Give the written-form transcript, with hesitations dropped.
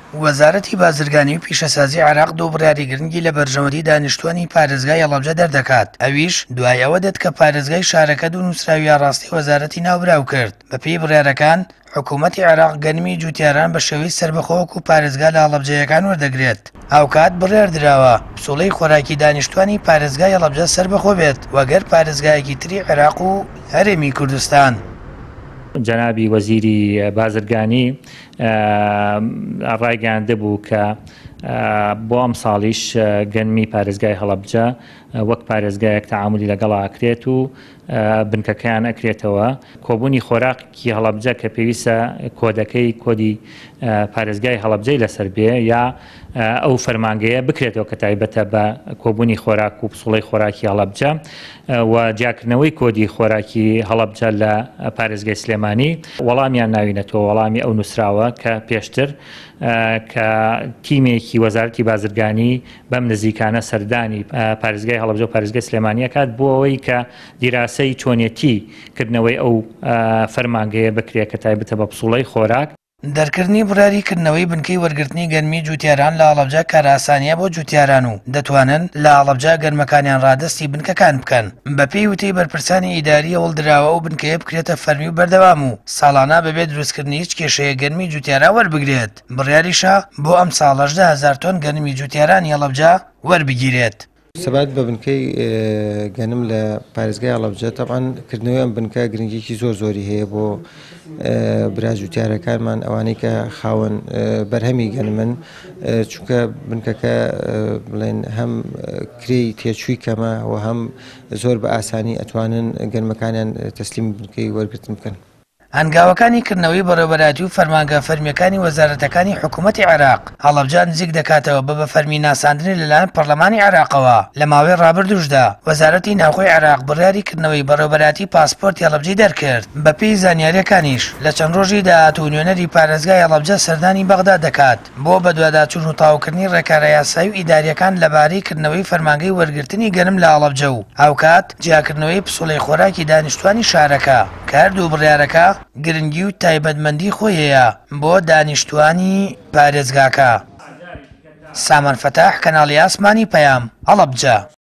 وەزارەتی بازرگانی و پیشەسازی عێراق دوو بڕیاری گرنگی لە بەرژەوەندی دانیشتوانی پارێزگای هەڵەبجە دەردەکات. ئەویش دوای ئەوە دێت کە پارێزگای شارەکە دوو نووسراوی یاڕاستی وەزارەتی ناوبراو کرد. بەپێی بڕیارەکان حکوومەتی عێراق گەنمی جوتیاران بە شێوەی سربەخۆوەک و پارێزگا لە هەڵەبجەیەکان وەردەگرێت. ئەو کات بڕیار درراوە پسوڵەی خۆراکی دانیشتوانی پارێزگای هەڵەبجە سربەخۆ بێت وەگەر پارێزگایەکی تری عێراق و هەرێمی کوردستان. جەنابی وەزیری بازرگانی ڕایگەیاندە بوو کە بۆ ئەم ساڵیش گەنمی پارێزگای هەڵەبجە وەک پارێزگایەک تەعاملی لەگەڵ ئاکرێت و بنکەکەیان ئەکرێتەوە. کۆبوونی خۆراکی هەڵەبجە کە پێویستە کۆدەکەی کۆدی پارێزگای هەڵەبجەی لەسەر بێ یا ئەو فەرمانگەیە بکرێتەوە کە تایبەتە بە کۆبوونی خۆراک و پسوڵەی خۆراکی هەڵەبجە و جیاکردنەوەی کۆدی خۆراکی هەڵەبجە لە پارێزگای سلێمانی وەڵامیان ناوینەتەوە، وەڵامی ئەو نووسراوە کە پێشتر کە تیمێکی وەزارەتی بازرگانی بەم نزیکانە سەردانی پارێزگای هەڵەبجە و پارێزگای سلێمانی ئەکات بۆ ئەوەی کە دیراسەی چۆنیەتی کردنەوەی ئەو فەرمانگەیە بکرێت کە تایبەتە بە پسوڵەی خۆراک. دەرکردنی بڕیاریکردنەوەی بنکەی وەرگرتنی گەرمی جوتیاران لە هەڵەبجە کاراسانیە بۆ جوتیاران و دەتوانن لە هەڵەبجە گەرمەکانیان ڕادستی بنکەکان بکەن. بەپێی وتەی بەرپرسانی ئیداری هەوڵدراوە و بنکەیە بکرێتە فەرمی و بەردەوام و ساڵانە بەبێ دروستکردنی هیچ کێشەیە گەرمی جوتیاران وەربگرێت. بڕیاریشە بۆ ئەم ساڵ 18,000 تۆن گەرمی جوتیارانی هەڵەبجە وەربگیرێت. سەبات بە بنکەی گەنم لە پارێزگای هەڵەبجە تەبعاً کردنەوەی ئەم بنکە گرنگیی زۆری هەیە بۆ برا جوتیارەکانمان ئەوانەی کە خاوەن بەرهەمی گەنمن، چونکە بنکەکە بڵێن هەم کرێی تێچووی کەمە و هەم زۆر بە ئاسانی ئەتوانن گەنمەکانیان تەسلیم بنکەی وەرگرتن بکەن. هەنگاوەکانی کردنەوەی بەڕێوەبەراتی و فەرمانگە فەرمیەکانی وەزارەتەکانی حکوومەتی عێراق هەڵەبجە نزیک دەکاتەوە بە فەرمی ناساندنی لەلایەن پەرلەمانی عێراقەوە. لە ماوەی ڕابردووشدا وەزارەتی ناوخۆی عێراق بڕیاریکردنەوەی بەڕێوەبەراتی پاسپۆرتی هەڵەبجەی دەرکرد. بەپێی زانیاریەکانیش لە چەند ڕۆژی داهاتوو نوێنەری پارێزگای هەڵەبجە سەردانی بەغدا دەکات بۆ بە دواداچوون و تاوکردنی ڕێکارە یاسایی و ئیداریەکان لەبارەی کردنەوەی فەرمانگەی وەرگرتنی گەنم لە هەڵەبجە و ئەوکات جیاکردنەوەی پسوڵەی خۆراکی دانیشتوانی شارەکە. کاردوو بڕیارەکە گرنگی و تایبەتمەندی خۆیەیە بۆ دانیشتوانی پارێزگاکە. سامان فەتاح، کەناڵی ئاسمانی پەیام، هەڵەبجە.